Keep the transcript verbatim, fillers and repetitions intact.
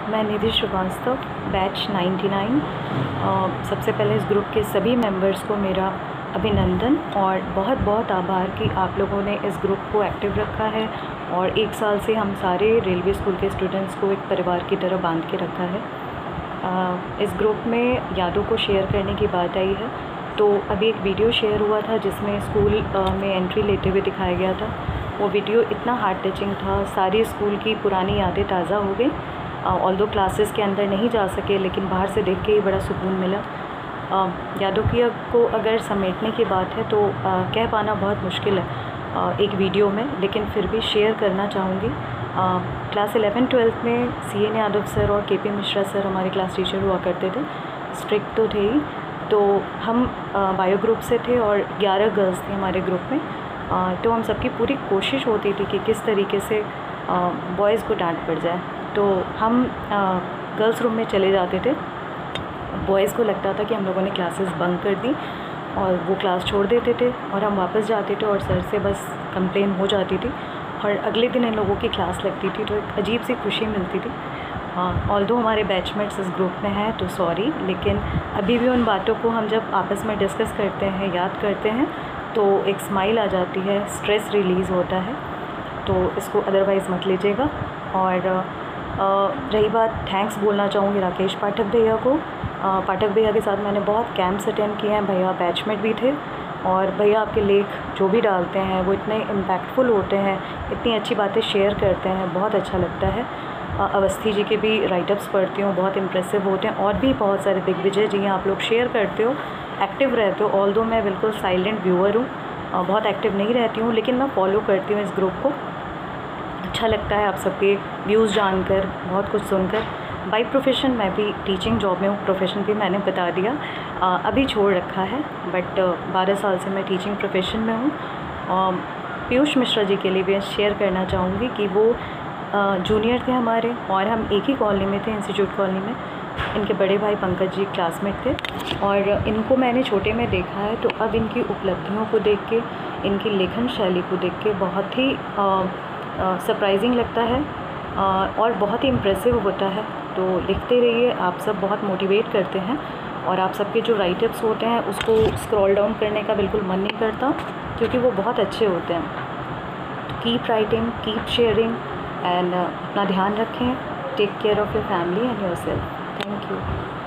मैं निधि श्रीवास्तव, बैच निन्यानवे। सबसे पहले इस ग्रुप के सभी मेंबर्स को मेरा अभिनंदन और बहुत बहुत आभार कि आप लोगों ने इस ग्रुप को एक्टिव रखा है और एक साल से हम सारे रेलवे स्कूल के स्टूडेंट्स को एक परिवार की तरह बांध के रखा है। आ, इस ग्रुप में यादों को शेयर करने की बात आई है तो अभी एक वीडियो शेयर हुआ था जिसमें स्कूल आ, में एंट्री लेते हुए दिखाया गया था। वो वीडियो इतना हार्ट टचिंग था, सारी स्कूल की पुरानी यादें ताज़ा हो गई। ऑल्दो क्लासेस के अंदर नहीं जा सके लेकिन बाहर से देख के ही बड़ा सुकून मिला। आ, यादों की को अगर समेटने की बात है तो आ, कह पाना बहुत मुश्किल है आ, एक वीडियो में, लेकिन फिर भी शेयर करना चाहूँगी। क्लास इलेवन ट्वेल्थ में सी एन यादव सर और के पी मिश्रा सर हमारे क्लास टीचर हुआ करते थे। स्ट्रिक्ट तो थे ही, तो हम बायो ग्रुप से थे और ग्यारह गर्ल्स थी हमारे ग्रुप में। आ, तो हम सबकी पूरी कोशिश होती थी कि किस तरीके से बॉयज़ को डांट पड़ जाए। तो हम गर्ल्स रूम में चले जाते थे। बॉयज़ को लगता था कि हम लोगों ने क्लासेस बंक कर दी और वो क्लास छोड़ देते थे और हम वापस जाते थे और सर से बस कंप्लेन हो जाती थी और अगले दिन इन लोगों की क्लास लगती थी तो एक अजीब सी खुशी मिलती थी। ऑल्दो हमारे बैचमेट्स इस ग्रुप में हैं तो सॉरी, लेकिन अभी भी उन बातों को हम जब आपस में डिस्कस करते हैं, याद करते हैं तो एक स्माइल आ जाती है, स्ट्रेस रिलीज़ होता है। तो इसको अदरवाइज़ मत लीजिएगा। और Uh, रही बात, थैंक्स बोलना चाहूँगी राकेश पाठक भैया को। uh, पाठक भैया के साथ मैंने बहुत कैंप्स अटेंड किए हैं। भैया बैचमेट भी थे और भैया आपके लेख जो भी डालते हैं वो इतने इम्पैक्टफुल होते हैं, इतनी अच्छी बातें शेयर करते हैं, बहुत अच्छा लगता है। uh, अवस्थी जी के भी राइटअप्स पढ़ती हूँ, बहुत इम्प्रेसिव होते हैं। और भी बहुत सारे दिग्विजय जी हैं, आप लोग शेयर करते हो, एक्टिव रहते हो। ऑल्दो मैं बिल्कुल साइलेंट व्यूअर हूँ, uh, बहुत एक्टिव नहीं रहती हूँ, लेकिन मैं फॉलो करती हूँ इस ग्रुप को। अच्छा लगता है आप सबके व्यूज़ जानकर, बहुत कुछ सुनकर। बाय प्रोफेशन मैं भी टीचिंग जॉब में हूँ, प्रोफेशन भी मैंने बता दिया, आ, अभी छोड़ रखा है, बट बारह साल से मैं टीचिंग प्रोफेशन में हूँ। पीयूष मिश्रा जी के लिए भी शेयर करना चाहूँगी कि वो आ, जूनियर थे हमारे और हम एक ही कॉलोनी में थे, इंस्टीट्यूट कॉलोनी में। इनके बड़े भाई पंकज जी क्लासमेट थे और इनको मैंने छोटे में देखा है, तो अब इनकी उपलब्धियों को देख के, इनकी लेखन शैली को देख के बहुत ही आ, सरप्राइजिंग uh, लगता है uh, और बहुत ही इम्प्रेसिव होता है। तो लिखते रहिए, आप सब बहुत मोटिवेट करते हैं और आप सबके जो राइटअप्स होते हैं उसको स्क्रॉल डाउन करने का बिल्कुल मन नहीं करता क्योंकि वो बहुत अच्छे होते हैं। Keep writing, keep sharing and अपना ध्यान रखें। Take care of your family and yourself. Thank you.